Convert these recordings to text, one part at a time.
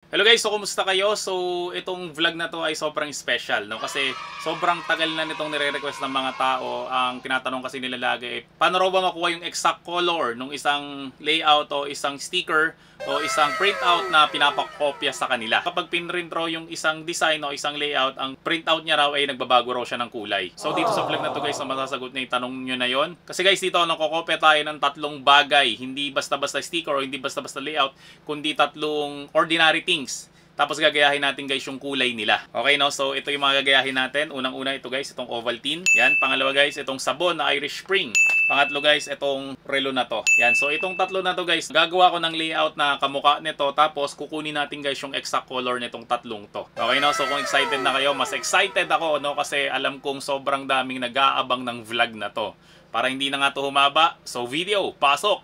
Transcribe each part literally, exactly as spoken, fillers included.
Hello guys, so kumusta kayo? So itong vlog na to ay sobrang special, no? Kasi sobrang tagal na nitong nire-request ng mga tao. Ang tinatanong kasi nila lagi, eh, paano raw ba makuha yung exact color ng isang layout o isang sticker o isang printout na pinapakopya sa kanila? Kapag pinrint raw yung isang design o isang layout, ang printout niya raw ay nagbabago raw siya ng kulay. So dito sa vlog na to guys, na masasagot na yung tanong nyo na yon. Kasi guys, dito nakokopya tayo ng tatlong bagay. Hindi basta-basta sticker o hindi basta-basta layout, kundi tatlong ordinary things. Tapos gagayahin natin guys yung kulay nila. Okay, no? So ito yung mga gagayahin natin. Unang-una ito guys, itong Ovaltine. Yan. Pangalawa guys, itong sabon na Irish Spring. Pangatlo guys, itong relo na to. Yan. So itong tatlo na to guys, gagawa ko ng layout na kamukha nito. Tapos kukunin natin guys yung exact color nitong tatlong to. Okay, no? So kung excited na kayo, mas excited ako, no? Kasi alam kong sobrang daming nag-aabang ng vlog na to. Para hindi na nga to humaba. So video, pasok!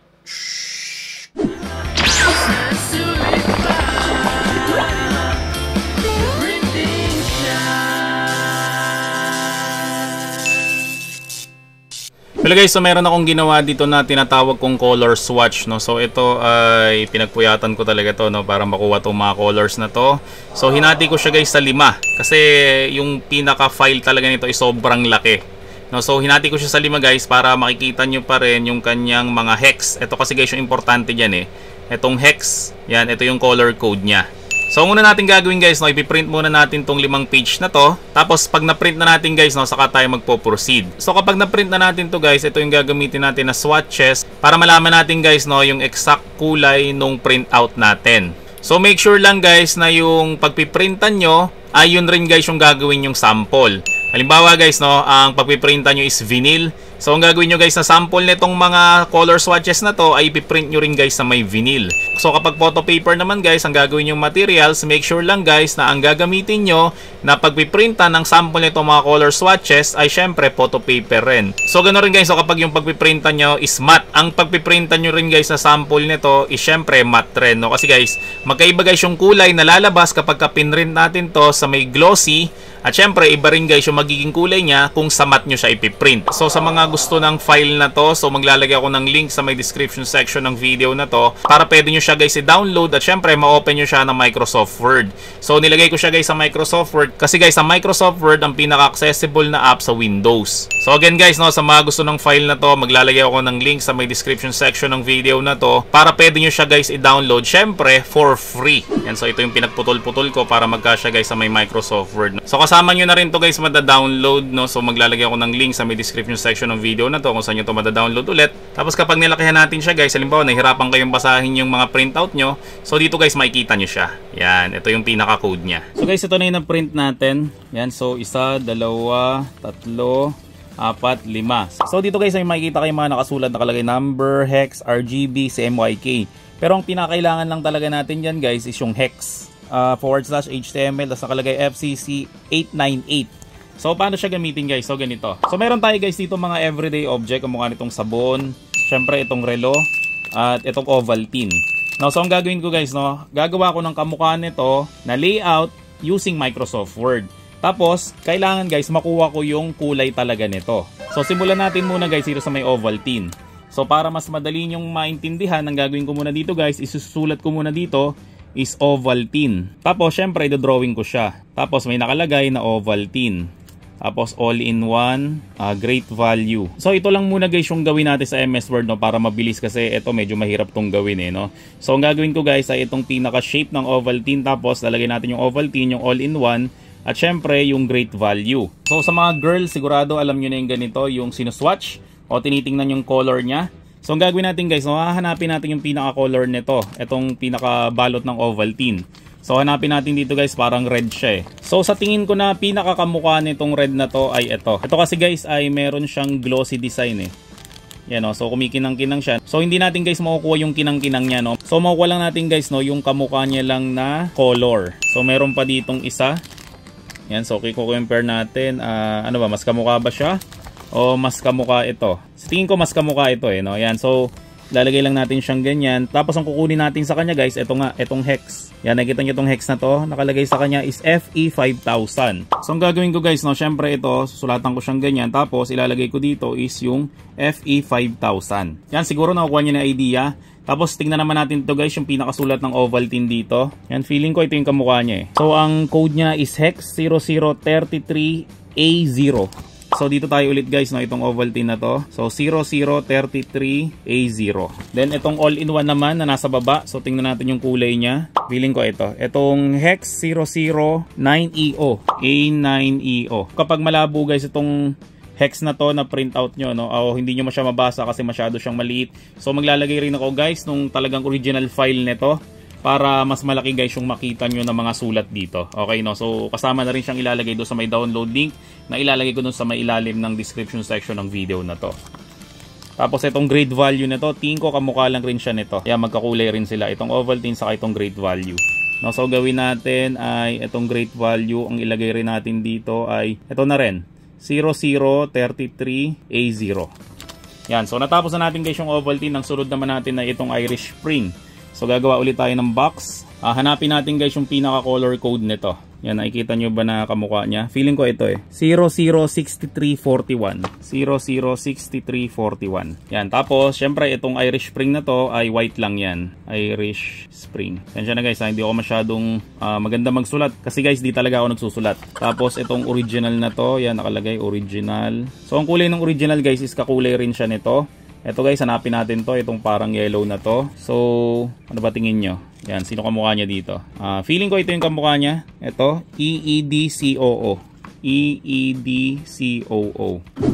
Hello guys, so meron akong ginawa dito na tinatawag kong color swatch, no. So ito ay pinagpuyatan ko talaga to, no, para makuha tong mga colors na to. So hinati ko siya guys sa lima kasi yung pinaka file talaga nito ay sobrang laki, no. So hinati ko siya sa lima guys para makikita nyo pa rin yung kanyang mga hex. Ito kasi guys yung importante dyan eh. Itong hex, yan, ito yung color code niya. So ang una natin gagawin guys, no, ipiprint muna natin tong limang page na to. Tapos pag na-print na natin guys, no, saka tayo magpo-proceed. So kapag na-print na natin to guys, ito yung gagamitin natin na swatches para malaman natin guys, no, yung exact kulay nung printout natin. So make sure lang guys na yung pagpiprintan nyo ay yun rin guys yung gagawin yung sample. Halimbawa guys, no, ang pagpiprintan nyo is vinyl. So ang gagawin nyo guys na sample nitong mga color swatches na to ay ipiprint nyo rin guys sa may vinyl. So kapag photo paper naman guys, ang gagawin yung materials, make sure lang guys na ang gagamitin nyo na pagpiprintan ng sample nitong mga color swatches ay syempre photo paper rin. So ganoon rin guys, so kapag yung pagpiprintan nyo is matte, ang pagpiprintan nyo rin guys na sample nito is syempre matte rin, no? Kasi guys, magkaiba guys yung kulay na lalabas kapag ka-pinrint natin to sa may glossy. At syempre, iba rin guys yung magiging kulay niya kung sa matte nyo siya ipiprint. So sa mga gusto ng file na to, so maglalagay ako ng link sa may description section ng video na to para pwede nyo siya guys i-download at syempre ma-open nyo siya ng Microsoft Word. So nilagay ko siya guys sa Microsoft Word kasi guys sa Microsoft Word ang pinaka-accessible na app sa Windows. So again guys, no, sa mga gusto ng file na to, maglalagay ako ng link sa may description section ng video na to para pwede nyo siya guys i-download syempre for free. Yan, so ito yung pinagputol-putol ko para magkasya guys sa may Microsoft Word. So kasama nyo na rin to guys mada-download, no? So maglalagay ako ng link sa may description section ng video na to kung saan nyo to mada-download ulit. Tapos kapag nilakihan natin siya guys, halimbawa nahihirapan kayong basahin yung mga printout nyo, so dito guys makikita nyo siya. Yan, ito yung pinaka-code nya. So guys, ito na yung na-print natin. Yan, so isa, dalawa, tatlo, apat, lima. So dito guys may makikita kayong mga nakasulat nakalagay number, hex, R G B, C M Y K. Pero ang pinakailangan lang talaga natin dyan guys is yung hex. Uh, forward slash H T M L, tapos nakalagay F C C eight nine eight. So paano siya gamitin guys? So ganito. So meron tayo guys dito mga everyday object, kamukha nitong sabon, syempre itong relo, at itong Ovaltine. Now so ang gagawin ko guys, no, gagawa ko ng kamukha nito na layout using Microsoft Word. Tapos kailangan guys makuha ko yung kulay talaga nito. So simulan natin muna guys dito sa may Ovaltine. So para mas madali nyong maintindihan, ang gagawin ko muna dito guys, isusulat ko muna dito is Ovaltine. Tapos syempre i-drawing ko siya. Tapos may nakalagay na Ovaltine. Tapos all-in-one, uh, great value. So ito lang muna guys yung gawin natin sa M S Word, no, para mabilis kasi ito medyo mahirap tong gawin eh, no. So ang gagawin ko guys ay itong pinaka-shape ng Ovaltine, tapos lalagay natin yung Ovaltine, yung all-in-one, at syempre yung great value. So sa mga girls, sigurado alam nyo na yung ganito, yung sinuswatch o tinitingnan yung color nya. So ang gagawin natin guys, no, hahanapin natin yung pinaka-color nito, itong pinaka-balot ng Ovaltine. So hanapin natin dito guys, parang red siya eh. So sa tingin ko na pinaka-kamukha nitong red na to ay ito. Ito kasi guys ay meron siyang glossy design eh. Yan, no, so kumikinang-kinang siya. So hindi natin guys makukuha yung kinang-kinang niya, no. So makukuha lang natin guys, no, yung kamukha niya lang na color. So meron pa ditong isa. Yan, so i-compare natin, uh, ano ba, mas kamukha ba siya o mas kamukha ito? Sa tingin ko mas kamukha ito eh, no. Yan, so lalagay lang natin siyang ganyan. Tapos ang kukunin natin sa kanya guys, ito nga, itong hex. Yan, nakikita nyo itong hex na to, nakalagay sa kanya is F E five thousand. So ang gagawin ko guys, no, syempre ito, susulatan ko siyang ganyan. Tapos ilalagay ko dito is yung F E five thousand. Yan, siguro nakukuha nyo na idea. Tapos tingnan naman natin to guys, yung pinakasulat ng Ovaltine dito. Yan, feeling ko ito yung kamukha niya eh. So ang code niya is hex zero zero three three A zero. So dito tayo ulit guys, no, itong Ovaltine na to. So zero zero three three A zero. Then itong all-in-one naman na nasa baba. So tingnan natin yung kulay niya. Feeling ko ito. Itong hex zero zero nine E O. A nine E O. Kapag malabo guys itong hex na to na print out nyo, no, o hindi nyo masya mabasa kasi masyado siyang maliit. So maglalagay rin ako guys nung talagang original file nito para mas malaki guys yung makita nyo ng mga sulat dito. Okay, no? So kasama na rin siyang ilalagay doon sa may download link na ilalagay ko doon sa may ilalim ng description section ng video na to. Tapos itong grade value nito, tingin ko kamukha lang rin siya nito. Kaya magkakulay rin sila, itong Ovaltine saka itong grade value. No, so gawin natin ay itong grade value, ang ilagay rin natin dito ay ito na rin, zero zero three three A zero. Yan, so natapos na natin guys yung Ovaltine. Ang sunod naman natin ay itong Irish Spring. So gagawa ulit tayo ng box. Uh, hanapin natin guys yung pinaka color code nito. Yan, nakikita nyo ba na kamukha niya? Feeling ko ito eh. zero zero six three four one. zero zero six three four one. Yan, tapos syempre itong Irish Spring na to ay white lang yan. Irish Spring. Yan siya na guys, ha? Hindi ako masyadong uh, maganda magsulat. Kasi guys, di talaga ako nagsusulat. Tapos itong original na to, yan nakalagay original. So ang kulay ng original guys is kakulay rin siya nito. Ito guys, hanapin natin to, itong parang yellow na to. So, ano ba tingin nyo? Yan, sino kamukha niya dito? Uh, feeling ko ito yung kamukha niya. Ito, E E D C O O. E E D C O O.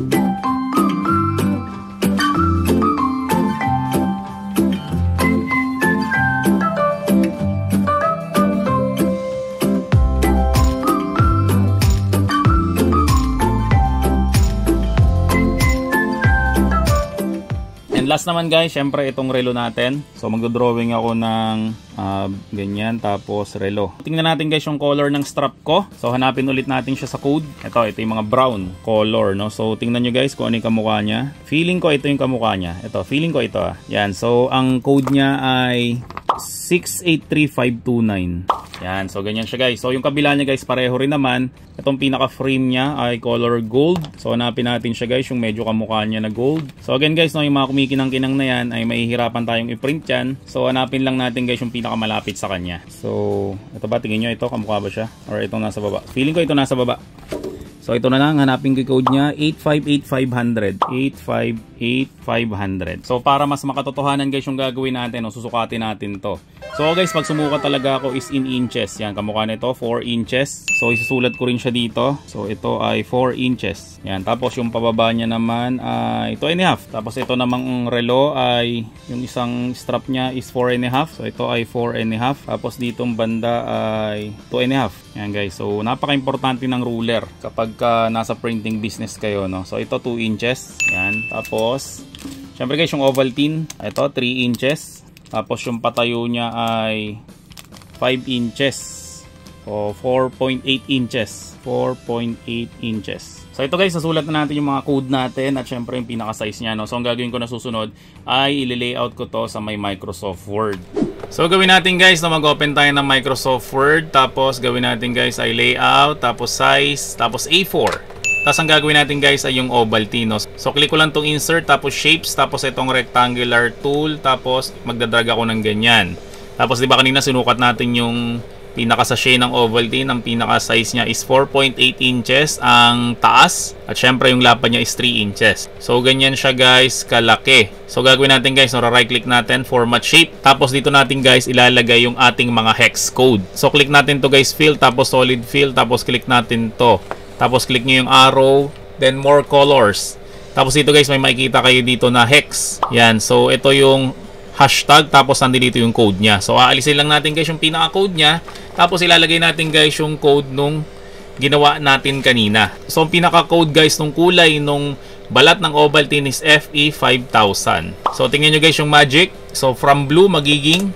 Last naman guys, syempre itong relo natin. So magdo-drawing ako ng uh, ganyan, tapos relo. Tingnan natin guys yung color ng strap ko. So hanapin ulit natin siya sa code. Ito, ito yung mga brown color, no? So tingnan nyo guys kung ano yung kamukha niya. Feeling ko ito yung kamukha niya. Ito, feeling ko ito ah. Yan, so ang code niya ay six eight three five two nine. Yan, so ganyan siya guys. So yung kabila niya guys, pareho rin naman. Itong pinaka frame niya ay color gold. So hanapin natin siya guys, yung medyo kamukha niya na gold. So again guys, no, yung mga kumikinang-kinang na yan ay mahihirapan tayong i-print yan. So hanapin lang natin guys yung pinaka malapit sa kanya. So ito ba, tingin nyo ito, kamukha ba siya? Or itong nasa baba? Feeling ko ito nasa baba. So ito na lang, hanapin ko yung code niya, eight five eight five zero zero. eight five eight five zero zero. So para mas makatotohanan guys yung gagawin natin, no, susukatin natin to. So guys, pag sumukat talaga ako is in inches. Yan, kamukha nito, four inches. So isusulat ko rin siya dito. So ito ay four inches. Yan, tapos yung pababa niya naman ay two and a half. Tapos ito namang relo ay, yung isang strap niya is four and a half. So ito ay four and a half. Tapos ditong banda ay two and a half. Yan guys, so napaka-importante ng ruler kapag ka nasa printing business kayo, no? So ito two inches. Yan, tapos syempre guys yung Ovaltine, ito three inches. Tapos yung patayo niya ay five inches. O four point eight inches. four point eight inches. So ito guys, nasulat na natin yung mga code natin at syempre yung pinaka-size niya, no? So ang gagawin ko na susunod ay i-layout ko to sa may Microsoft Word. So gawin natin guys na mag-open tayo ng Microsoft Word. Tapos gawin natin guys ay layout, tapos size, tapos A four. Tapos ang gagawin natin guys ay yung Ovaltine, no? So click ko lang tong insert, tapos shapes, tapos itong rectangular tool, tapos magdadrag ako ng ganyan. Tapos di ba kanina sinukat natin yung pinaka-sachet ng Ovaltine, ang pinaka-size niya is four point eight inches ang taas at syempre yung lapad niya is three inches. So ganyan siya guys kalaki. So gagawin natin guys, no, right click natin, format shape, tapos dito natin guys ilalagay yung ating mga hex code. So click natin to guys, fill, tapos solid fill, tapos click natin to. Tapos click nyo yung arrow, then more colors. Tapos dito guys may makikita kayo dito na hex. Yan, so ito yung hashtag, tapos nandito yung code niya. So aalisin lang natin guys yung pinaka-code niya, tapos ilalagay natin guys yung code nung ginawa natin kanina. So ang pinaka-code guys nung kulay nung balat ng Ovaltine is F E five thousand. So tingnan nyo guys yung magic. So from blue magiging,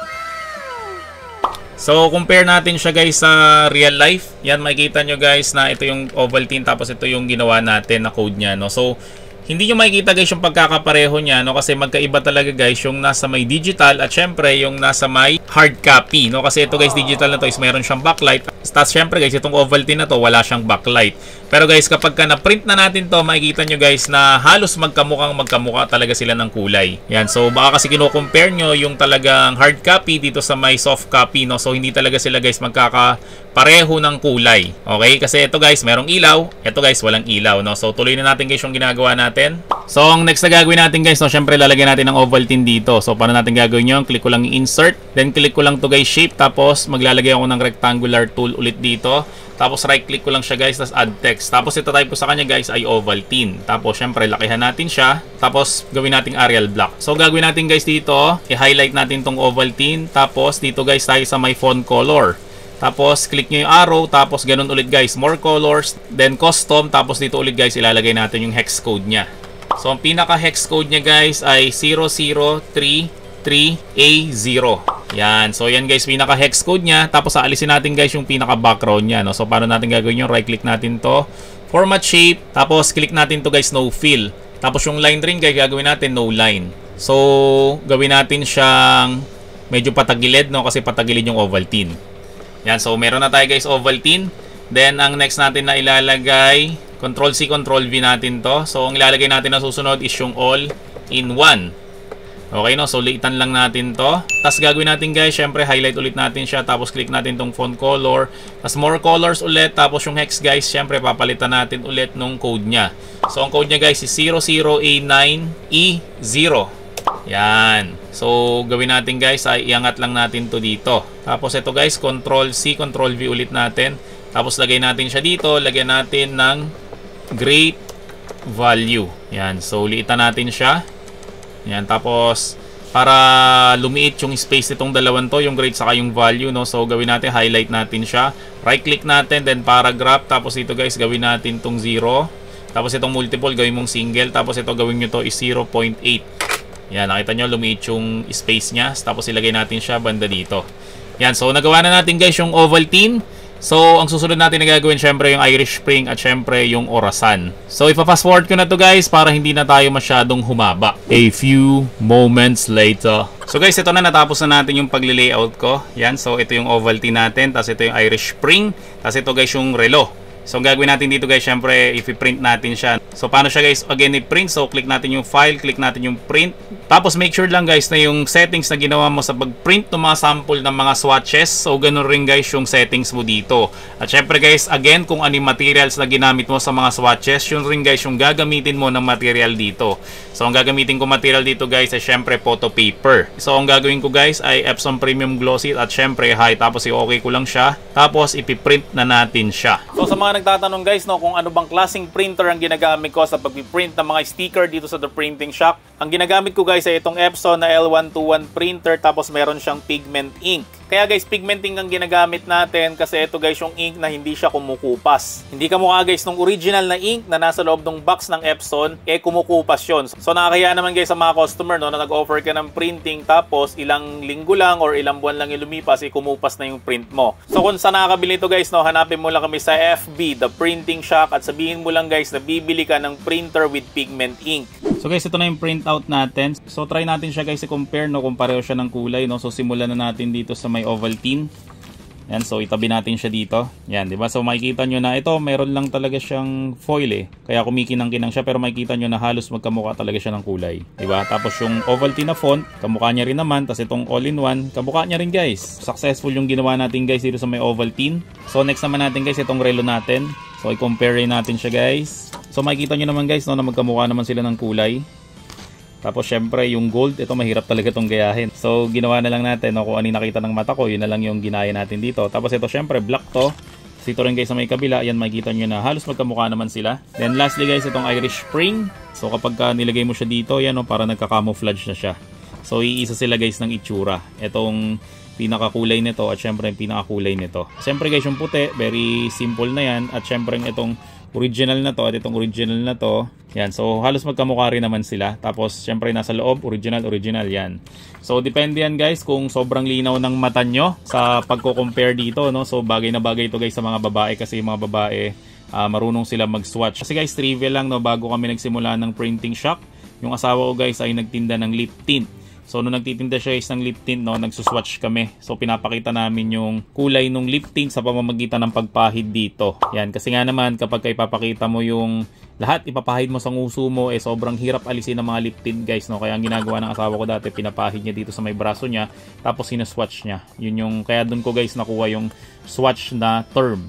so compare natin siya guys sa real life. Yan, makikita nyo guys na ito yung Ovaltine, tapos ito yung ginawa natin na code niya, no? So hindi nyo makikita guys yung pagkakapareho niya, no? Kasi magkaiba talaga guys yung nasa may digital at syempre yung nasa may hard copy, no? Kasi ito guys, digital na to is meron siyang backlight. Tapos syempre guys, itong Ovaltine na to wala siyang backlight. Pero guys, kapag ka na-print na natin to, makikita nyo guys na halos magkamukhang magkamukha talaga sila ng kulay. Yan, so baka kasi kino-compare nyo yung talagang hard copy dito sa may soft copy, no? So hindi talaga sila guys magkakapareho ng kulay. Okay? Kasi ito guys, merong ilaw. Ito guys, walang ilaw, no? So tuloy na natin guys yung ginagawa natin. So ang next na gagawin natin guys, no? Syempre lalagyan natin ng Ovaltine dito. So paano natin gagawin yun? Click ko lang i-insert. Then click ko lang to guys, shape. Tapos maglalagay ako ng rectangular tool ulit dito. Tapos right click ko lang siya guys, tapos add text. Tapos ito type ko sa kanya guys ay Ovaltine. Tapos syempre lakihan natin siya. Tapos gawin nating Arial block. So gagawin natin guys dito, i-highlight natin tong Ovaltine. Tapos dito guys tayo sa my font color. Tapos click nyo yung arrow. Tapos ganun ulit guys, more colors. Then custom. Tapos dito ulit guys ilalagay natin yung hex code nya. So ang pinaka hex code nya guys ay zero zero three three A zero. Yan. So yan guys, pinaka hex code nya. Tapos aalisin natin guys yung pinaka background nya, no? So paano natin gagawin yun? Right click natin to, format shape. Tapos click natin to guys, no fill. Tapos yung line rin guys, gagawin natin no line. So gawin natin siyang medyo patagilid, no? Kasi patagilid yung Ovaltine. Yan. So meron na tayo guys Ovaltine. Then ang next natin na ilalagay, control C, control V natin to. So ang ilalagay natin na susunod is yung all in one. Okay, no? So liitan lang natin to. Tapos gagawin natin guys, syempre highlight ulit natin siya. Tapos click natin tong font color. Tapos more colors ulit. Tapos yung hex guys, syempre papalitan natin ulit nung code nya. So ang code nya guys is zero zero A nine E zero. Yan. So gawin natin guys, ay iangat lang natin to dito. Tapos ito guys, control C, control V ulit natin. Tapos lagay natin siya dito. Lagyan natin ng great value. Yan. So liitan natin siya. Yan, tapos para lumiit yung space nitong dalawang to, yung grade saka yung value, no? So gawin natin, highlight natin siya, right click natin, then paragraph. Tapos dito guys, gawin natin tong zero. Tapos itong multiple, gawin mong single. Tapos ito gawin nyo to is zero point eight. Yan, nakita nyo, lumiit yung space nya. Tapos ilagay natin siya banda dito. Yan, so nagawa na natin guys yung Ovaltine. So, ang susunod natin na gagawin, syempre yung Irish Spring at syempre yung Orasan. So, ipa-fast forward ko na to guys para hindi na tayo masyadong humaba. A few moments later. So guys, ito na, natapos na natin yung pagli-layout ko. Yan, so ito yung Ovaltine natin, tapos ito yung Irish Spring, tapos ito guys yung relo. So, ang gagawin natin dito guys, syempre, i-print natin siya. So, paano siya guys? Again, i-print. So, click natin yung file, click natin yung print. Tapos, make sure lang guys na yung settings na ginawa mo sa pag-print ng mga sample ng mga swatches. So, ganun rin guys yung settings mo dito. At syempre guys, again, kung ano yung materials na ginamit mo sa mga swatches, yun rin guys yung gagamitin mo ng material dito. So, ang gagamitin ko material dito guys ay syempre photo paper. So, ang gagawin ko guys ay Epson Premium Glossy at syempre high. Tapos, i-okay ko lang siya. Tapos, ipiprint na natin siya. So, sa mga nagtatanong guys, no, kung ano bang klaseng printer ang ginagamit ko sa pag-print ng mga sticker dito sa The Printing Shop. Ang ginagamit ko guys ay itong Epson na L one twenty-one printer, tapos meron siyang pigment ink. Kaya guys, pigment ink ang ginagamit natin kasi ito guys yung ink na hindi siya kumukupas. Hindi kamukha guys nung original na ink na nasa loob ng box ng Epson, eh kumukupas yun. So nakakaya naman guys sa mga customer, no, na nag-offer ka ng printing tapos ilang linggo lang or ilang buwan lang yung lumipas, eh kumupas na yung print mo. So kung saan nakakabili ito guys, no, hanapin mo lang kami sa F B, The Printing Shop, at sabihin mo lang guys na bibili ka ng printer with pigment ink. So guys, ito na yung printout natin. So try natin siya guys i-compare, no, kung pareho siya ng kulay, no. So simulan na natin dito sa may Ovaltine. Yan, so itabi natin siya dito. Yan, di ba? So makikita nyo na ito, meron lang talaga siyang foil eh. Kaya kumikinang-kinang siya, pero makikita nyo na halos magkamukha talaga siya ng kulay. Di ba? Tapos yung Ovaltine na font, kamukha niya rin naman. Tapos itong all-in-one, kamukha niya rin guys. Successful yung ginawa natin guys dito sa may Ovaltine. So next naman natin guys, itong relo natin. So i-compare natin siya guys. So makikita nyo naman guys, no, na magkamukha naman sila ng kulay. Tapos syempre yung gold, ito mahirap talaga itong gayahin. So ginawa na lang natin, no, kung ano yung nakita ng mata ko, yun na lang yung ginaya natin dito. Tapos ito syempre black to. Tapos ito rin guys sa may kabila, yan makikita nyo na halos magkamukha naman sila. Then lastly guys, itong Irish Spring. So kapag ka nilagay mo siya dito, yan, no, para nagka-camouflage na siya. So iisa sila guys ng itsura. Itong pinakakulay nito at syempre yung pinakakulay nito. Syempre guys yung puti, very simple na yan. At syempre itong original na to at itong original na to, yan, so halos magkamukha rin naman sila. Tapos syempre nasa loob, original, original yan. So depende yan guys kung sobrang linaw ng mata nyo sa pagko-compare dito, no. So bagay na bagay ito guys sa mga babae kasi yung mga babae uh, marunong sila mag-swatch. Kasi guys, trivia lang, no, bago kami nagsimula ng printing shop, yung asawa ko guys ay nagtinda ng lip tint. So nung nagtitinda siya guys ng lip tint, no, nagsuswatch kami. So pinapakita namin yung kulay ng lip tint sa pamamagitan ng pagpahid dito. Yan, kasi nga naman kapag ipapakita mo yung lahat, ipapahid mo sa nguso mo, eh sobrang hirap alisin ng mga lip tint guys, no. Kaya ang ginagawa ng asawa ko dati, pinapahid niya dito sa may braso niya, tapos sinuswatch niya. Yun yung, kaya dun ko guys nakuha yung swatch na term.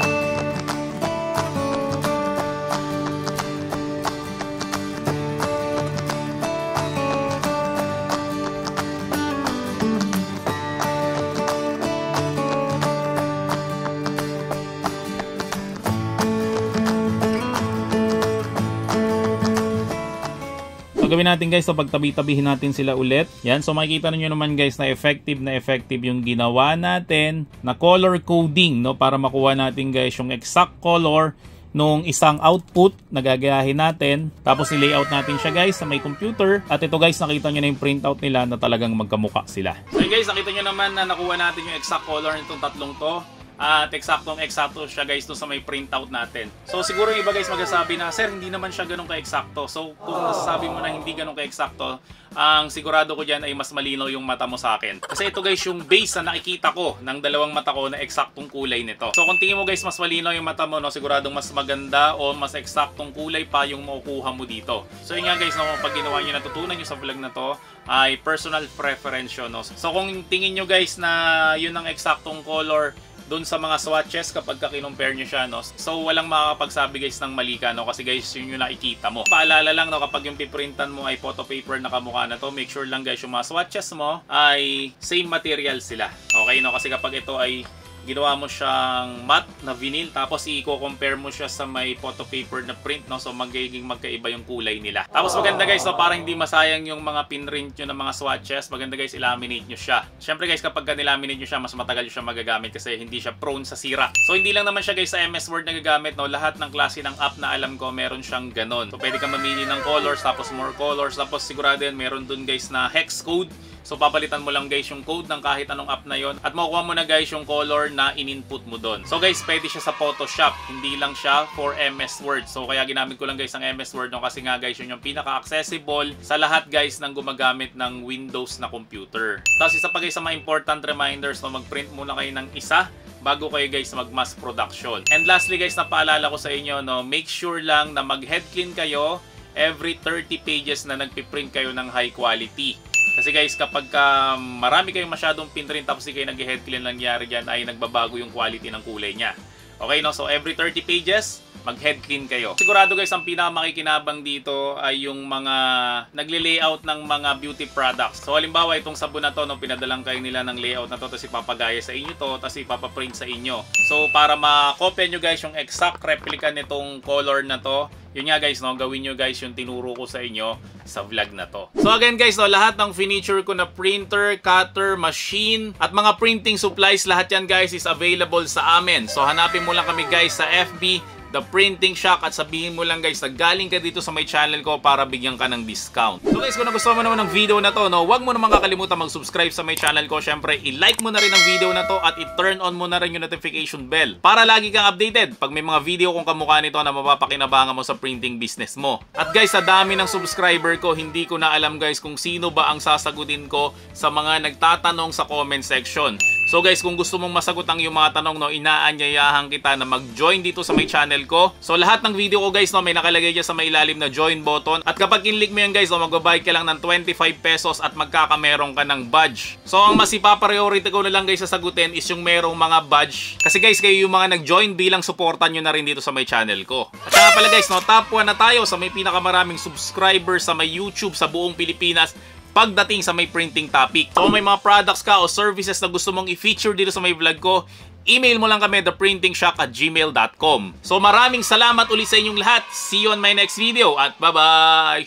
Gawin natin guys, so pagtabi-tabihin natin sila ulit. Yan, so makikita niyo naman guys na effective na effective yung ginawa natin na color coding, no, para makuha natin guys yung exact color nung isang output na gagayahin natin. Tapos i-layout natin siya guys sa may computer. At ito guys, nakita niyo na yung printout nila na talagang magkamukha sila. So guys, nakita niyo naman na nakuha natin yung exact color nitong tatlong to. At eksaktong eksakto siya guys doon sa may printout natin. So siguro yung iba guys magsasabi na, sir, hindi naman siya ganun ka-eksakto. So kung nasasabi mo na hindi ganun ka-eksakto, ang sigurado ko dyan ay mas malinaw yung mata mo sa akin. Kasi ito guys yung base na nakikita ko ng dalawang mata ko na eksaktong kulay nito. So kung tingin mo guys mas malinaw yung mata mo, no, siguradong mas maganda o mas eksaktong kulay pa yung makukuha mo dito. So yun nga guys, no, pag ginawa nyo, natutunan nyo sa vlog na to, ay personal preference yun, no? So kung tingin nyo guys na yun ang eksaktong color doon sa mga swatches kapag ka-compare nyo siya, no? So walang makakapagsabi guys ng mali ka, no? Kasi guys yun yung nakikita mo. Paalala lang, no, kapag yung piprintan mo ay photo paper na kamukha na to, make sure lang guys yung mga swatches mo ay same material sila. Okay, no? Kasi kapag ito ay ginawa mo siyang matte na vinyl, tapos i-compare mo siya sa may photo paper na print, no? So magiging magkaiba yung kulay nila. Tapos maganda guys, no, para hindi masayang yung mga pinrint nyo ng mga swatches, maganda guys, i-laminate nyo siya. Syempre guys, kapag nilaminate nyo siya, mas matagal nyo siya magagamit kasi hindi siya prone sa sira. So hindi lang naman siya guys sa M S Word na gagamit, no? Lahat ng klase ng app na alam ko, meron siyang ganon. So pwede ka mamili ng colors, tapos more colors, tapos sigurado yan, meron dun guys na hex code. So papalitan mo lang guys yung code ng kahit anong app na yon, at makukuha mo na guys yung color na in-input mo doon. So guys, pwede siya sa Photoshop, hindi lang siya for M S Word. So kaya ginamit ko lang guys ang M S Word, no? Kasi nga guys yun yung pinaka-accessible sa lahat guys ng gumagamit ng Windows na computer. Tapos isa pa guys sa mga important reminders, no, mag-print muna kayo ng isa bago kayo guys mag-mass production. And lastly guys, napaalala ko sa inyo, no, make sure lang na mag-head clean kayo every thirty pages na nagpiprint kayo ng high quality. Kasi guys, kapag uh, marami kayong masyadong pinrint tapos di kayo nag-head clean, nangyari dyan ay nagbabago yung quality ng kulay niya. Okay, no? So every thirty pages, mag-head clean kayo. Sigurado guys, ang pinakamakikinabang dito ay yung mga nagle-layout ng mga beauty products. So halimbawa, itong sabon na to, no, pinadalang kayo nila ng layout na to, tapos ipapagaya sa inyo to, tapos ipapaprint sa inyo. So para makopya nyo guys yung exact replica nitong color na to, yun nga guys, no, gawin nyo guys yung tinuro ko sa inyo sa vlog na to. So again guys, no, lahat ng furniture ko na printer, cutter, machine, at mga printing supplies, lahat yan guys is available sa amin. So hanapin mo lang kami guys sa F B, The Printing Shack, at sabihin mo lang guys na galing ka dito sa may channel ko para bigyan ka ng discount. So guys, kung nagustuhan mo naman ng video na to, no, wag mo naman kakalimutan mag-subscribe sa may channel ko. Syempre, i-like mo na rin ang video na to at i-turn on mo na rin yung notification bell para lagi kang updated pag may mga video kong kamukha nito na mapapakinabangan mo sa printing business mo. At guys, sa dami ng subscriber ko, hindi ko na alam guys kung sino ba ang sasagutin ko sa mga nagtatanong sa comment section. So guys, kung gusto mong masagot ang iyong mga tanong, no, inaanyayahan kita na mag-join dito sa may channel ko. So lahat ng video ko guys, no, may nakalagay dyan sa may ilalim na join button. At kapag in-click mo yan guys, no, magbabayad ka lang ng twenty-five pesos at magkakameron ka ng badge. So ang mas ipapriority ko na lang guys sa sagutin is yung merong mga badge. Kasi guys, kayo yung mga nag-join bilang supportan nyo na rin dito sa may channel ko. At saka pala guys, no, top one na tayo sa may pinakamaraming subscribers sa may YouTube sa buong Pilipinas pagdating sa may printing topic. So may mga products ka o services na gusto mong i-feature dito sa may vlog ko, email mo lang kami the printing shack at gmail dot com. So maraming salamat ulit sa inyong lahat. See you on my next video at bye-bye!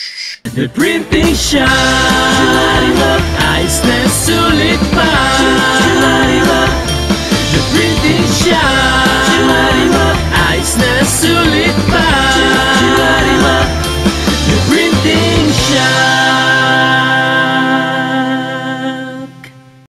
The Printing Shack, ayos na sulit pa.